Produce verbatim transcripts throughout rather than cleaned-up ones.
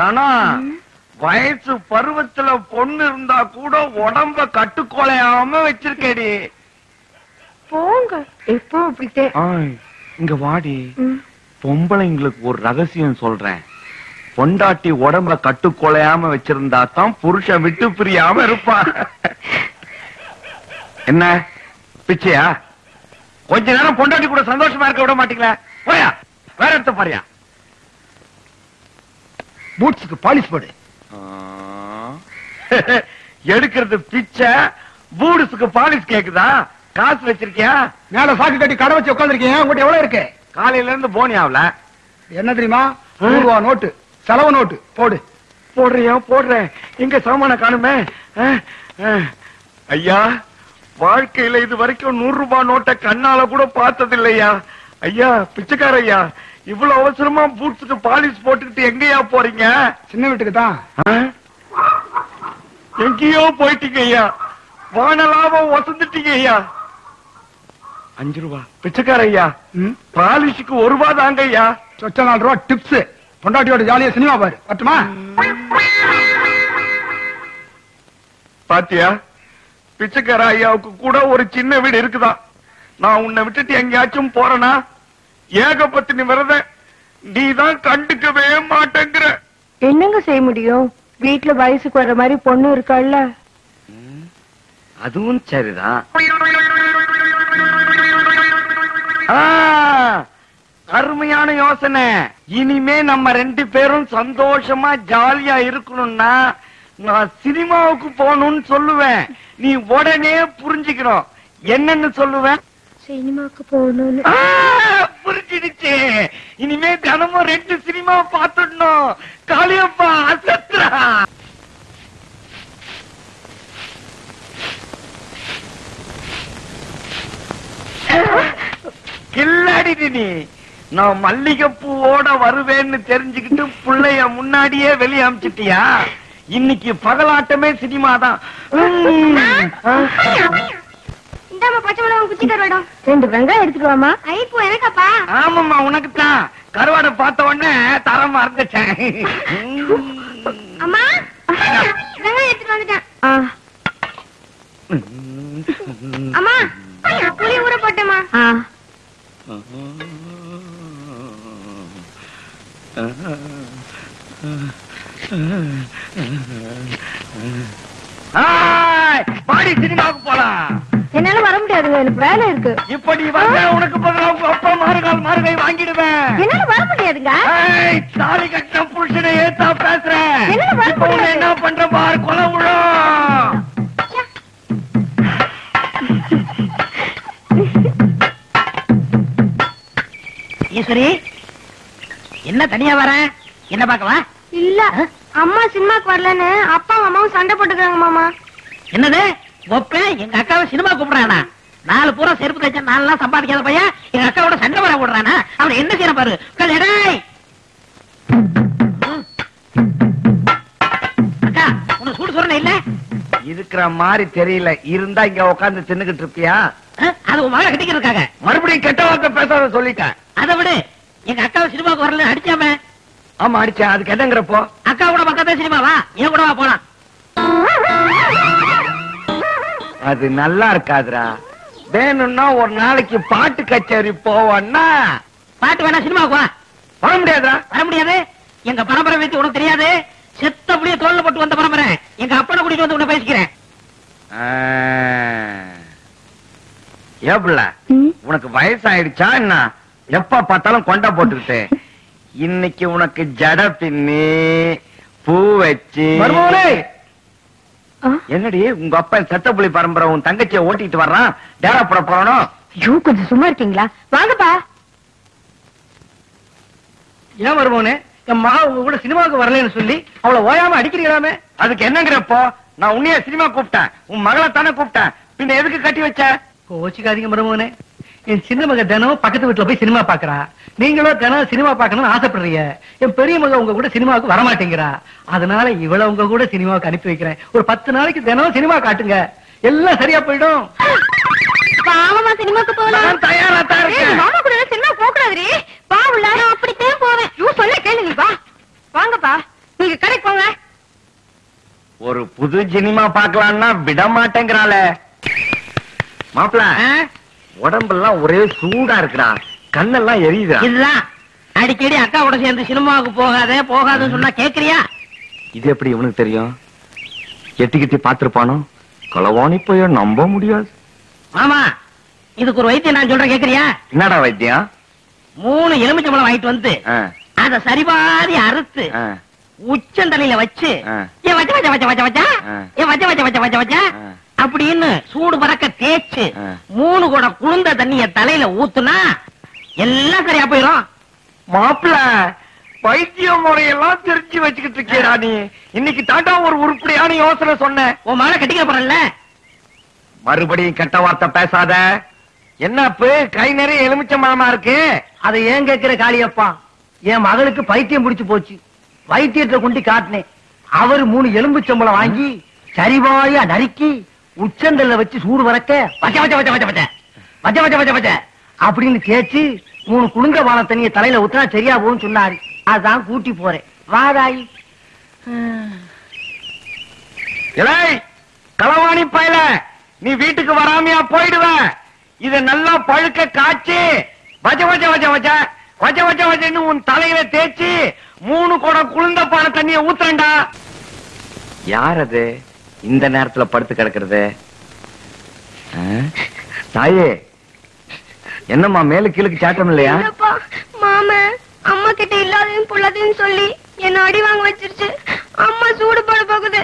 ஆனா வயசு பருவத்துல பொண்ணு இருந்தா கூட உடம்ப கட்டுக்கொலையாம வச்சிருக்கேடி. போங்க எப்போ அப்படித்தே. இங்க வாடி, பொம்பளைங்களுக்கு ஒரு ரகசியம் சொல்றேன். பொண்டாட்டி உடம்ப கட்டுக்கொலையாம வச்சிருந்தா தான் புருஷன் விட்டு பிரியாம இருப்பான். என்ன பிச்சையா? கொஞ்ச நேரம் பொண்டாட்டி கூட சந்தோஷமா இருக்க விட மாட்டீங்களா? போயா வேற இடத்த பாரியா. பூட்ஸுக்கு பாலிஷ் போடு. எடுக்கிறது பிச்சை, பூட்ஸுக்கு பாலிஷ் கேக்குதா? காசு வச்சிருக்கியா? மேல சாக்கு கட்டி கடை வச்சு உட்காந்துருக்கீங்க. உங்கள்கிட்ட எவ்வளவு இருக்கு? காலையில இருந்து போனி ஆகல. என்ன தெரியுமா? நூறு ரூபா நோட்டு, செலவு நோட்டு போடு. போடுறியா? போடுறேன். எங்க சாமான காணுமே. ஐயா, வாழ்க்கையில இது வரைக்கும் நூறு ரூபாய் நோட்டை கண்ணால கூட பார்த்தது இல்லையா? ஐயா பிச்சைக்கார ஐயா, இவ்வளவு அவசரமா பூட்ஸுக்கு பாலிஷ் போட்டுக்கிட்டு எங்கயா போறீங்க? சின்ன வீட்டுக்கு தான். எங்கேயோ போயிட்டீங்க ஐயா, வானலாபம் வசந்துட்டீங்க ஐயா. அஞ்சு ரூபா பிச்சைக்கார ஐயா, பாலிஷுக்கு ஒரு ரூபா தாங்க ஐயா. சொச்ச நாலு ரூபா டிப்ஸ். பொண்டாட்டியோட ஜாலியா சினிமா பாரு. பட்டுமா? பாத்தியா, பிச்சைக்கார ஐயாவுக்கு கூட ஒரு சின்ன வீடு இருக்குதான். நான் உன்னை விட்டுட்டு எங்கேயாச்சும் போறேனா? ஏகப்பத்தினி விரத நீ தான் கண்டுக்கவே மாட்டேங்கிற. என்னங்க செய்ய முடியும்? வீட்டுல வயசுக்கு வர்ற மாதிரி பொண்ணு இருக்காள்ல. அதுவும் சரிதான். அருமையான யோசனை. இனிமே நம்ம ரெண்டு பேரும் சந்தோஷமா ஜாலியா இருக்கணும்னா நான் சினிமாவுக்கு போகணும்னு சொல்லுவேன். நீ உடனே புரிஞ்சுக்கணும். என்னன்னு சொல்லுவேன்? சினிமாவுக்கு போகணும்னு. புரிஞ்சிடுச்சு. இனிமே தினமும் ரெண்டு சினிமா பார்த்துடணும். காளியப்பா அசத்ரா. கில்லாடி நீ. நான் மல்லிகைப்பூவோட வருவேன்னு தெரிஞ்சுக்கிட்டு பிள்ளைய முன்னாடியே வெளியே அமிச்சிட்டியா? இன்னைக்கு பகலாட்டமே சினிமா தான். ரெண்டு வெங்காயம் எடுத்துட்டு வாமா. எனக்கப்பா? ஆமாம்மா, உனக்கு தான். கருவாடை பார்த்த உடனே தரம் மறந்துட்டேன். அம்மா வெங்காயம் எடுத்துட்டு வந்துட்டேன். அம்மா புளி ஊற போட்டேமா. பாடி சினிமாவுக்கு போலாம். என்னால வர முடியாதுங்க, எனக்கு வேலை இருக்கு. இப்படி வந்த உனக்கு பதிலாக அப்பா மாறுகால் மாறுகை வாங்கிடுவேன். என்னால வர முடியாதுங்க. தாலி கட்ட புருஷனை ஏத்தா பேசுறேன். என்னால வர முடியாது. என்ன பண்ற பாரு, கொலை விழும். ஈஸ்வரி, என்ன தனியா வர? என்ன பாக்கவா? இல்ல, அம்மா சினிமாக்கு வரலன்னு அப்பா அம்மாவும் சண்டை போட்டுக்கிறாங்க மாமா. என்னது? ஒப்பேன் எங்க அக்காவை சினிமா கூப்பிடுறானா? நாலு பூரா செருப்பு தைச்சா நாலு நாள் சம்பாதிக்காத பையன் எங்க அக்காவோட சண்டை வர போடுறானா? அவன் என்ன செய்யற பாரு. அக்கா, உனக்கு சூடு சொல்றேன் இல்ல? இருக்கிற மாதிரி தெரியல. இருந்தா இங்க உட்கார்ந்து தின்னுகிட்டு இருப்பியா? அது உன் மகளை கட்டிக்கிறதுக்காக. மறுபடியும் கெட்ட வார்த்தை பேசாத சொல்லிட்டேன். அதை விடு, எங்க அக்காவை சினிமாவுக்கு வரல அடிச்சாம. ஆமா அடிச்சேன். அதுக்கு என்னங்கிறப்போ? அக்கா கூட பக்கத்துல சினிமாவா? என் கூட வா போலாம். அது நல்லா இருக்காதுரா. வேணும்னா ஒரு நாளைக்கு பாட்டு கச்சேரி போவோம்னா. பாட்டு வேணா சினிமாவுக்கு வா. வர முடியாதா? வர முடியாது. எங்க பரம்பரை வைத்து உனக்கு தெரியாது. செத்த புளிய தோல்ல போட்டு வந்த பரம்பரை. எங்க அப்பனை கூட்டிட்டு வந்து உன்னை பேசிக்கிறேன். ஏப்ல உனக்கு வயசாயிடுச்சா என்ன? எப்ப பார்த்தாலும் கொண்டா போட்டுக்கிட்டு. இன்னைக்கு உனக்கு ஜட பின்னி பூ வச்சு. என்னடி உங்க அப்பா செத்தப்புலி பரம்பரை உன் தங்கச்சியை ஓட்டிட்டு வர்றான். டேரா போட போறோம். ஐயோ, கொஞ்சம் சும்மா இருக்கீங்களா? வாங்கப்பா. ஏன் வருவோனே, என் மா உங்க கூட சினிமாவுக்கு வரலன்னு சொல்லி அவளை ஓயாம அடிக்கிறீங்களாமே. அதுக்கு என்னங்கிறப்போ? நான் உன்னைய சினிமா கூப்பிட்டேன். உன் மகளை தானே கூப்பிட்டேன். பின்ன எதுக்கு கட்டி வச்ச? கோச்சிக்காதீங்க மருமோனே. என் சின்ன மக தினம் பக்கத்து வீட்டுல போய் சினிமா பாக்குறா. நீங்களும் தினம் சினிமா பாக்கணும்னு ஆசைப்படுறீங்க. என் பெரிய மக உங்க கூட சினிமாவுக்கு வரமாட்டேங்கிறா. அதனால இவளை உங்க கூட சினிமாவுக்கு அனுப்பி வைக்கிறேன். ஒரு பத்து நாளைக்கு தினம் சினிமா காட்டுங்க, எல்லாம் சரியா போயிடும். மாமா சினிமாக்கு போகலாம். தயாரா தான் இருக்கேன். மாமா கூட சினிமா போக கூடாது. வா உள்ள, நான் அப்படித்தான் போவேன். யூ சொல்ல கேளுங்க. வா வாங்கப்பா. நீங்க ஒரு புது சினிமா பாக்கலாம்னா விட மாட்டேங்கிறாள. மாப்பிள உடம்பெல்லாம் ஒரே சூடா இருக்குடா, கண்ணெல்லாம் எரியுதா. இதுதான் அடிக்கடி அக்காவோட சேர்ந்து சினிமாவுக்கு போகாத போகாதுன்னு சொன்னா கேக்குறியா? இது எப்படி இவனுக்கு தெரியும்? எட்டி கிட்டி பாத்துருப்பானோ? களவாணி போய நம்ப முடியாது. மாமா இதுக்கு ஒரு வைத்தியம் நான் சொல்றேன் கேக்குறியா? என்னடா வைத்தியம்? மூணு எலுமிச்சம்பழம் வாங்கிட்டு வந்து ஆ, அத சரிபாதி அறுத்து ஆ, உச்சந்தலையில வச்சு ஆ. ஏன் வச்ச வச்ச வச்ச வச்ச வச்ச ஆ. ஏன் வச்ச வச்ச வச்ச வச்ச வச்ச ஆ. அப்படின்னு சூடு பறக்க தேய்ச்சு ஆ. மூணு குடம் குளிர்ந்த தண்ணிய தலையில ஊத்துனா எல்லாம் சரியா போயிரும். மாப்பிள வைத்திய முறையெல்லாம் தெரிஞ்சு வச்சுக்கிட்டு இருக்கேடா நீ. இன்னைக்கு தாண்டா ஒரு உருப்படியான யோசனை சொன்ன. உன் மகளை கட்டிக்க போறல்ல. மறுபடியும் கெட்ட வார்த்தை பேசாத. என்னப்பு கை நிறைய எலுமிச்சம்பழமா இருக்கு? அதை ஏன் கேட்கிற காளியப்பா? என் மகளுக்கு பைத்தியம் பிடிச்சு போச்சு. வைத்தியத்தை கொண்டு காட்டினேன். அவர் மூணு எலும்பு சம்பளம் வாங்கி சரிவாயா நறுக்கி உச்சந்தல்ல வச்சு சூடு வரக்க வச்ச வச்ச வச்ச வச்ச வச்ச வச்ச வச்ச வச்ச வச்ச அப்படின்னு தேய்ச்சி மூணு குளுங்க வாழ தண்ணிய தலையில ஊத்தினா சரியா போகும்னு சொன்னாரு. அதான் கூட்டி போறேன். வாதாயி இலை களவாணி பயல, நீ வீட்டுக்கு வராமையா போயிடுவ. இத நல்லா பழுக்க காய்ச்சி வச்ச வச்ச வச்ச வச்ச வச்ச வச்ச வச்சன்னு உன் தலையில தேய்ச்சி மூணு குடம் குளிர்ந்த பான தண்ணிய ஊத்துறேன்டா. யார் அது இந்த நேரத்துல படுத்து கிடக்குறது? தாயே என்னம்மா மேலு கீழுக்கு சாட்டம் இல்லையா? மாமா அம்மா கிட்ட இல்லாதையும் புள்ளதையும் சொல்லி என்ன அடி வாங்க வச்சிருச்சு. அம்மா சூடு போட போகுது.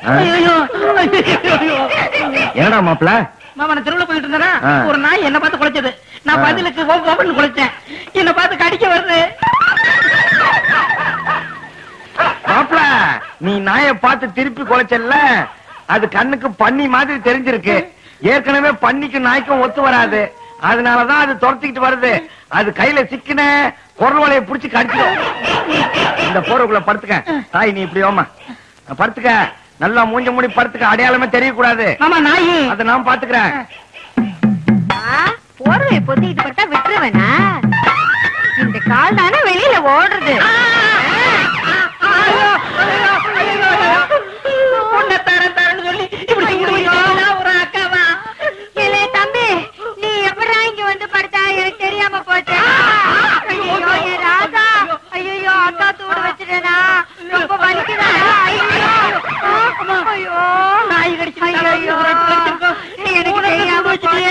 என்னடா மாப்பிள? மாமா நான் தெருவுல போயிட்டு இருந்தேனா ஆ. ஒரு நாய் என்ன பார்த்து குலைச்சது. நான் பதிலுக்கு ஓப்பன் குலைச்சேன். என்ன பார்த்து கடிக்க வருது. மாப்பிள நீ நாய பார்த்து திருப்பி குலைச்சல்ல, அது கண்ணுக்கு பன்னி மாதிரி தெரிஞ்சிருக்கு. ஏற்கனவே பன்னிக்கு நாய்க்கும் ஒத்து வராது. அதனாலதான் அது துரத்திக்கிட்டு வருது. அது கையில சிக்கின குரல் வலைய புடிச்சு கடிச்சிடும். இந்த போறக்குள்ள படுத்துக்க. தாய் நீ இப்படி ஓமா படுத்துக்க. நல்லா மூஞ்ச மூடி படுத்துக்க. அடையாளமே தெரியக்கூடாது. மாமா நாயி அதை நான் பாத்துக்கிறேன். போர்வை பொத்திட்டு பட்டா விட்டுருவேனா? இந்த கால் தானே வெளியில ஓடுறது. பொண்ணை தரேன் தரேன்னு சொல்லி இப்படி சூடு வைக்கிறீங்களா ஒரு அக்காவா? ஏலே தம்பி, நீ எப்படா இங்க வந்து படுத்தா? எனக்கு தெரியாம போச்சு. ஐயோ என் ராசா, ஐயோ அக்கா தூடு வச்சிட்டேனா? ரொம்ப வலிக்குதா? ஐயோ ஐயோ நாய் கடிச்சு ஐயோ எனக்கு தெரியாம போச்சு.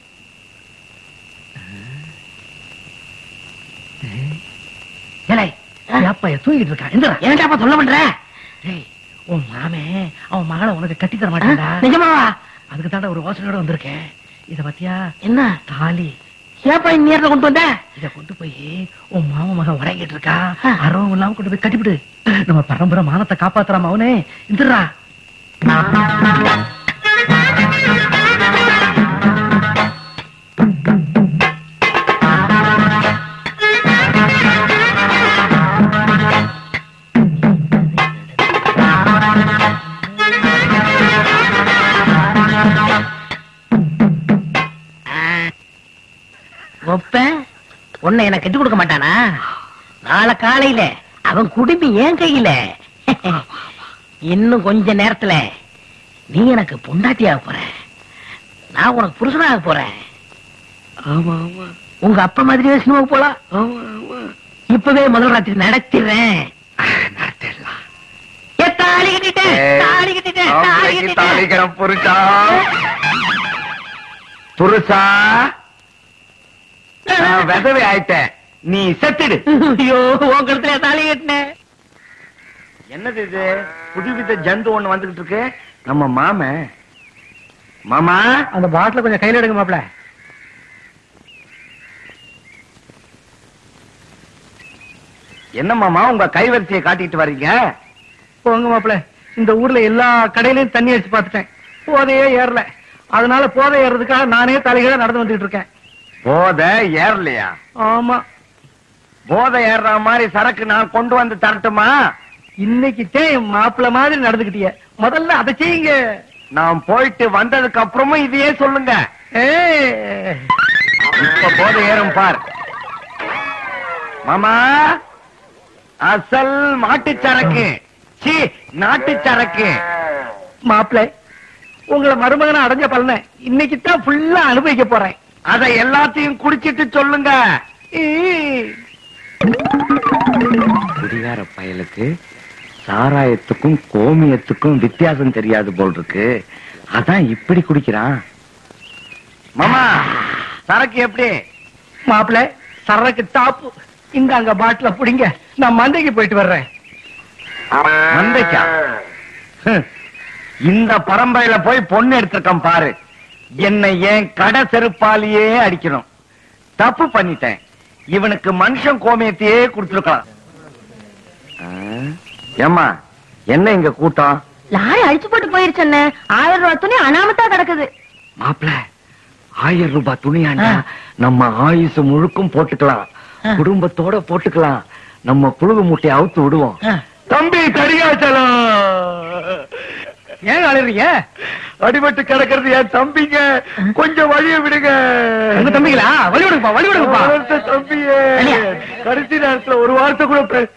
ஏலே அப்பா தூங்கிட்டு இருக்கா. என்னடாப்பா சொல்ல பண்ற? உன் மாமே அவன் மகளை உனக்கு கட்டி தர மாட்டான்டா. நிஜமாவா? அதுக்கு தாண்டா ஒரு யோசனையோட வந்திருக்கேன். இத பத்தியா? என்ன தாலி? ஏப்பா இந்த நேரத்துல கொண்டு வந்த? இத கொண்டு போய் உன் மாமா மகன் உறங்கிட்டு இருக்கா, அரவம் இல்லாம கொண்டு போய் கட்டிவிடு. நம்ம பரம்பரை மானத்தை காப்பாத்துறாம அவனே இந்துரா. உன்னை என்ன கட்டி கொடுக்க மாட்டானா? நாளை காலையில அவன் குடுமி ஏன் கையில. இன்னும் கொஞ்ச நேரத்துல நீ எனக்கு பொண்டாட்டியாக போற, நான் உனக்கு புருஷனாக போறேன். ஆமா ஆமா உங்க அப்பா மாதிரியே சினிமாவுக்கு போலாம். ஆமா ஆமா இப்பவே முதல் ராத்திரி நடத்திடுறேன். நடத்திடலாம். தாலி கட்டிட்டேன் தாலி கட்டிட்டேன் தாலி கட்டிட்டேன். புருஷா புருஷா விதவை ஆயிட்டேன், நீ செத்துடு. ஐயோ உன் கழுத்துல தாலி கட்டினேன். என்னது இது? புதுவித ஜந்து ஒண்ணு வந்துகிட்டு இருக்கு. நம்ம மாம மாமா அந்த பாட்டில கொஞ்சம் கையில எடுங்க மாப்பிள. என்ன மாமா உங்க கைவரிசையை காட்டிட்டு வர்றீங்க? போங்க மாப்பிள. இந்த ஊர்ல எல்லா கடையிலயும் தண்ணி அடிச்சு பார்த்துட்டேன், போதையே ஏறல. அதனால போதை ஏறதுக்காக நானே தலைகீழ நடந்து வந்துட்டு இருக்கேன். போதை ஏறலையா? ஆமா. போதை ஏறுற மாதிரி சரக்கு நான் கொண்டு வந்து தரட்டுமா? இன்னைக்குத்தே மாப்பிள மாதிரி நடந்துகிட்டிய, முதல்ல அதை செய்யுங்க. நான் போயிட்டு வந்ததுக்கு அப்புறமும் இதையே சொல்லுங்க. ஏய், இப்ப போதை ஏறும் பார் மாமா. அசல் மாட்டு சரக்கு, சி நாட்டு சரக்கு. மாப்பிள்ள உங்களை மருமகனை அடைஞ்ச பலனை இன்னைக்கு தான் ஃபுல்லா அனுபவிக்க போறேன். அதை எல்லாத்தையும் குடிச்சிட்டு சொல்லுங்க. குடிகார பயலுக்கு சாராயத்துக்கும் கோமியத்துக்கும் வித்தியாசம் தெரியாது போல் இருக்கு. அதான் இப்படி குடிக்கிறான். மாமா சரக்கு எப்படி? மாப்பிள்ள சரக்கு டாப்பு. இந்த அங்க பாட்டில புடிங்க, நான் மந்தைக்கு போயிட்டு வர்றேன். மந்தைக்கா? இந்த பரம்பரையில போய் பொண்ணு எடுத்திருக்கேன் பாரு. என்னை ஏன் கடை செருப்பாலேயே அடிக்கணும். தப்பு பண்ணிட்டேன். இவனுக்கு மனுஷன் கோமியத்தையே கொடுத்துருக்கலாம். ஏம்மா என்ன இங்க கூட்டம்? லாரி அழிச்சு போட்டு போயிருச்சு. ஆயிரம் ரூபாய் துணி அனாமத்தா கிடக்குது. மாப்பிள ஆயிரம் ரூபாய் துணியாண்டா நம்ம ஆயுசு முழுக்கும் போட்டுக்கலாம், குடும்பத்தோட போட்டுக்கலாம். நம்ம புழுகு மூட்டையை அவுத்து விடுவோம். தம்பி தடியாச்சலம். ஏன் அழுறீங்க? அடிபட்டு கிடக்கிறது என் தம்பிங்க, கொஞ்சம் வழிய விடுங்க. உங்க தம்பிங்களா? வழி விடுங்கப்பா, வழி விடுங்கப்பா. தம்பியே கடைசி நேரத்துல ஒரு வார்த்தை கூட பே-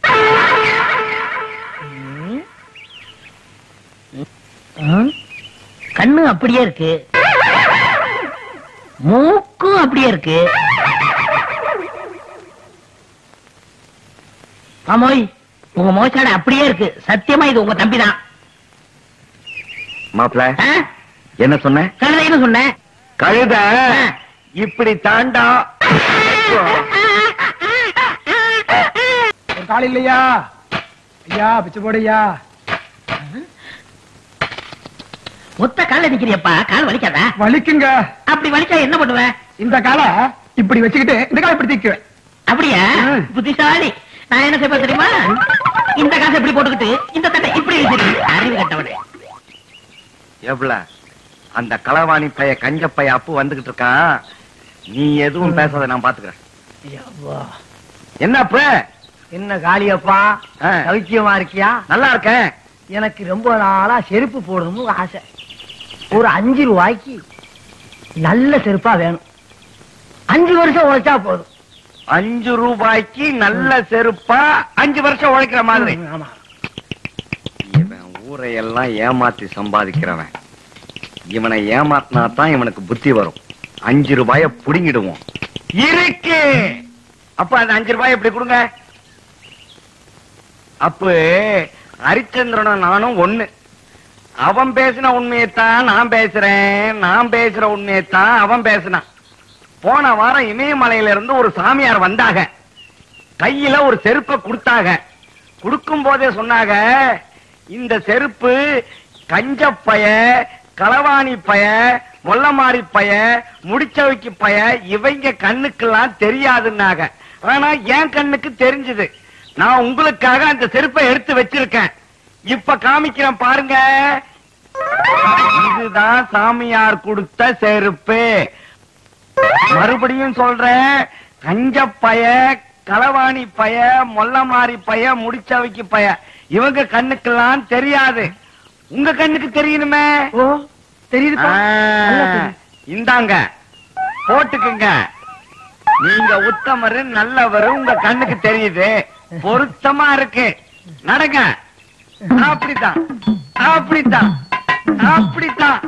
கண்ணு அப்படியே இருக்கு, மூக்கும் அப்படியே இருக்கு. ஆமோய், உங்க மோசாட அப்படியே இருக்கு. சத்தியமா இது உங்க தம்பி தான். மாப்பிள என்ன சொன்ன? கழுதைன்னு சொன்னேன். கழுத இப்படி தாண்டா. ஒரு கால் இல்லையா? ஐயா பிச்சை போடையா. ஒத்த கால நிக்கிறியப்பா, கால் வலிக்காதா? வலிக்குங்க. அப்படி வலிச்சா என்ன பண்ணுவேன்? இந்த காலை இப்படி வச்சுக்கிட்டு இந்த காலை இப்படி தூக்குவேன். அப்படியா? புத்திசாலி. நான் என்ன செய்வேன் தெரியுமா? இந்த காசை இப்படி போட்டுக்கிட்டு இந்த தட்டை இப்படி வச்சிருக்கேன். அறிவு கட்டவனே. எவ்வள அந்த களவாணி பைய கஞ்ச பைய அப்பு வந்துகிட்டு இருக்கான். நீ எதுவும் பேசாத, நான் பாத்துக்கிறேன். என்ன அப்ப? என்ன காளியப்பா, ஆ. சௌக்கியமா இருக்கியா? நல்லா இருக்கேன். எனக்கு ரொம்ப நாளா செருப்பு போடணும்னு ஆசை. ஒரு அஞ்சு ரூபாய்க்கு நல்ல செருப்பா வேணும். அஞ்சு வருஷம் உழைச்சா போதும். அஞ்சு ரூபாய்க்கு நல்ல செருப்பா அஞ்சு வருஷம் உழைக்கிற மாதிரி. ஆமா. இவன் ஊரையெல்லாம் ஏமாத்தி சம்பாதிக்கிறவன். இவனை ஏமாத்தினா தான் இவனுக்கு புத்தி வரும். அஞ்சு ரூபாய புடுங்கிடுவோம். இருக்கு. அப்ப அந்த அஞ்சு ரூபாய் எப்படி கொடுங்க? அப்ப ஹரிச்சந்திரனும் நானும் ஒண்ணு. அவன் பேசின உண்மையைத்தான் நான் பேசுறேன், நான் பேசுற உண்மையைத்தான் அவன் பேசினான். போன வாரம் இமயமலையில இருந்து ஒரு சாமியார் வந்தாங்க. கையில ஒரு செருப்பை கொடுத்தாங்க. கொடுக்கும் போதே சொன்னாங்க, இந்த செருப்பு கஞ்சப்பய, களவாணி பய, மொல்லமாரி பய, முடிச்சவைக்கு பய, இவங்க கண்ணுக்கெல்லாம் தெரியாதுன்னாங்க. ஆனா என் கண்ணுக்கு தெரிஞ்சது. நான் உங்களுக்காக அந்த செருப்பை எடுத்து வச்சிருக்கேன். இப்ப காமிக்கிறேன் பாருங்க. இதுதான் சாமியார் கொடுத்த செருப்பு. மறுபடியும் சொல்றேன், கஞ்ச பய, களவாணி பய, மொல்லமாரி பய, முடிச்சவைக்கு பய, இவங்க கண்ணுக்கெல்லாம் தெரியாது. உங்க கண்ணுக்கு தெரியணுமே. ஓ தெரியுது. ஆ, இந்தாங்க போட்டுக்குங்க. நீங்க உத்தமரு நல்லவரு, உங்க கண்ணுக்கு தெரியுது. பொருத்தமா இருக்கு. நடங்க. அப்படித்தான் அப்படித்தான் அப்படித்தான்.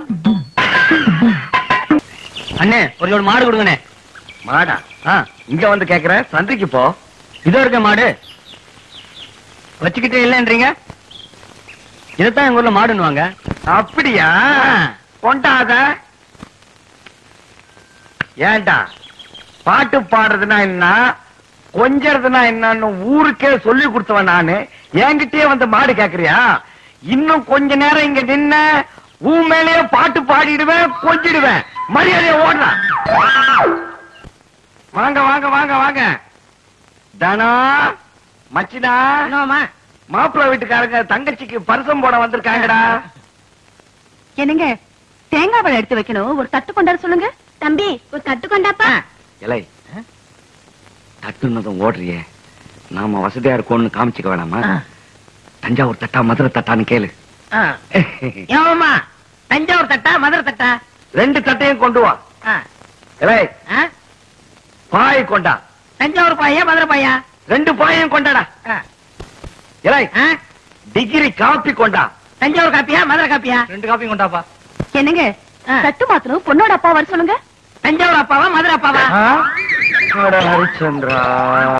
அண்ணே ஒரு ஜோடி மாடு கொடுங்கண்ணே. மாடா? இங்க வந்து கேக்குற, சந்தைக்கு போ. இதோ இருக்க மாடு வச்சுக்கிட்டே இல்லைன்றீங்க. இதைத்தான் எங்க ஊர்ல மாடுன்னுவாங்க. அப்படியா? கொண்டாத. ஏண்டா பாட்டு பாடுறதுன்னா என்ன, கொஞ்சறதுன்னா என்னன்னு ஊருக்கே சொல்லி கொடுத்தவன் நானு. என்கிட்டயே வந்து மாடு கேக்குறியா? இன்னும் கொஞ்ச நேரம் இங்க நின்ன ஊ மேலேயே பாட்டு பாடிடுவேன், கொஞ்சிடுவேன். மரியாதைய ஓடுறான். வாங்க வாங்க வாங்க வாங்க. தனா மச்சினா, மாப்பிள்ளை வீட்டுக்காரங்க தங்கச்சிக்கு பரிசம் போட வந்திருக்காங்கடா. என்னங்க தேங்காய் பழம் எடுத்து வைக்கணும், ஒரு தட்டு கொண்டாட சொல்லுங்க. தம்பி ஒரு தட்டு கொண்டாப்பா. இலை தட்டுனதும் ஓடுறியே, நாம வசதியா இருக்கோம்னு காமிச்சுக்க வேணாமா? தஞ்சாவூர் தட்டா மதுரை தட்டான்னு கேளு. ஏமா தஞ்சாவூர் தட்டா மதுரை தட்டா? ரெண்டு தட்டையும் கொண்டு வா. இலை பாய் கொண்டா. தஞ்சாவூர் பாயா மதுரை பாயா? ரெண்டு பாயையும் கொண்டாடா. இலை டிகிரி காப்பி கொண்டா. தஞ்சாவூர் காப்பியா மதுரை காப்பியா? ரெண்டு காப்பியும் கொண்டாப்பா. என்னங்க ஆ. தட்டு மாத்தணும் பொண்ணோட அப்பா வர சொல்லுங்க. தஞ்சாவூர் அப்பாவா மதுரை அப்பாவா? ஹரிச்சந்திரா